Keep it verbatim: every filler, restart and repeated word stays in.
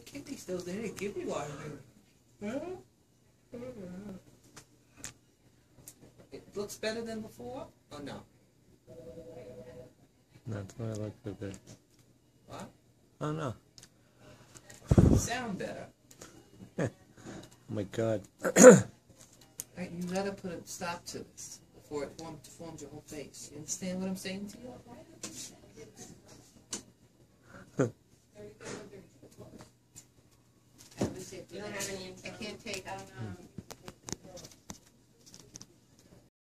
kidney stones, they didn't give me water. Huh? It looks better than before? Or no? That's why I like the bit. What? Oh no. You sound better. Oh my god. Right, you gotta put a stop to this before it form, forms your whole face. You understand what I'm saying to you? You don't have any, I can't take, I don't know.